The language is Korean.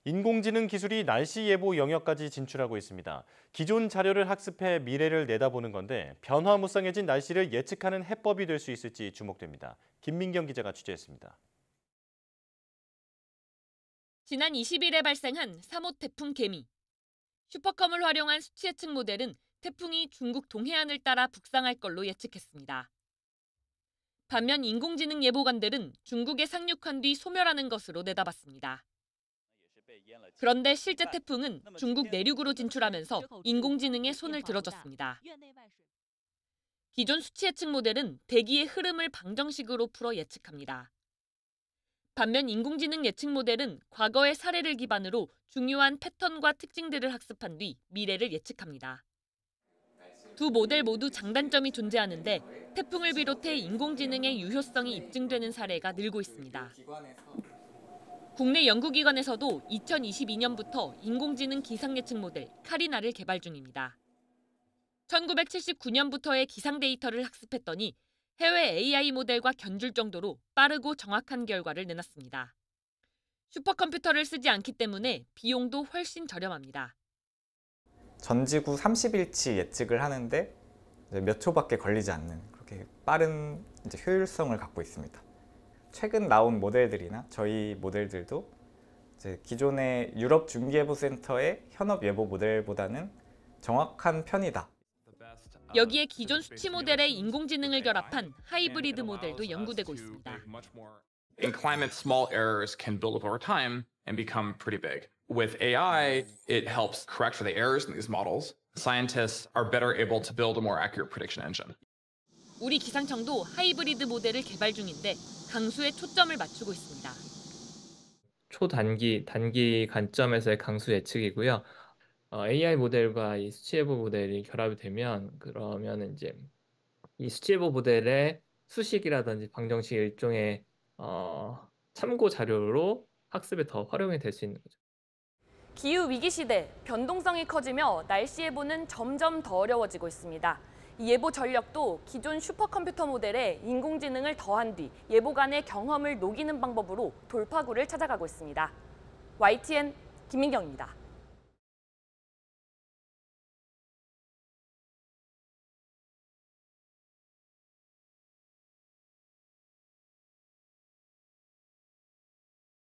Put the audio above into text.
인공지능 기술이 날씨 예보 영역까지 진출하고 있습니다. 기존 자료를 학습해 미래를 내다보는 건데 변화무쌍해진 날씨를 예측하는 해법이 될 수 있을지 주목됩니다. 김민경 기자가 취재했습니다. 지난 20일에 발생한 3호 태풍 개미. 슈퍼컴을 활용한 수치 예측 모델은 태풍이 중국 동해안을 따라 북상할 걸로 예측했습니다. 반면 인공지능 예보관들은 중국에 상륙한 뒤 소멸하는 것으로 내다봤습니다. 그런데 실제 태풍은 중국 내륙으로 진출하면서 인공지능의 손을 들어줬습니다. 기존 수치 예측 모델은 대기의 흐름을 방정식으로 풀어 예측합니다. 반면 인공지능 예측 모델은 과거의 사례를 기반으로 중요한 패턴과 특징들을 학습한 뒤 미래를 예측합니다. 두 모델 모두 장단점이 존재하는데 태풍을 비롯해 인공지능의 유효성이 입증되는 사례가 늘고 있습니다. 국내 연구기관에서도 2022년부터 인공지능 기상 예측 모델 카리나를 개발 중입니다. 1979년부터의 기상 데이터를 학습했더니 해외 AI 모델과 견줄 정도로 빠르고 정확한 결과를 내놨습니다. 슈퍼컴퓨터를 쓰지 않기 때문에 비용도 훨씬 저렴합니다. 전지구 30일치 예측을 하는데 몇 초밖에 걸리지 않는 그렇게 빠른 효율성을 갖고 있습니다. 최근 나온 모델들이나 저희 모델들도 기존의 유럽 중기예보센터의 현업 예보 모델보다는 정확한 편이다. 여기에 기존 수치 모델에 인공지능을 결합한 하이브리드 모델도 연구되고 있습니다. In climate, small errors can build up over time and become pretty big. With AI, it helps correct for the errors in these models. Scientists are better able to build a more accurate prediction engine. 우리 기상청도 하이브리드 모델을 개발 중인데 강수에 초점을 맞추고 있습니다. 단기 관점에서의 강수 예측이고요. AI 모델과 이 수치예보 모델이 결합이 되면 그러면 이제 이 수치예보 모델의 수식이라든지 방정식 일종의 참고 자료로 학습에 더 활용이 될 수 있는 거죠. 기후 위기 시대, 변동성이 커지며 날씨 예보는 점점 더 어려워지고 있습니다. 이 예보 전력도 기존 슈퍼컴퓨터 모델에 인공지능을 더한 뒤 예보관의 경험을 녹이는 방법으로 돌파구를 찾아가고 있습니다. YTN 김민경입니다.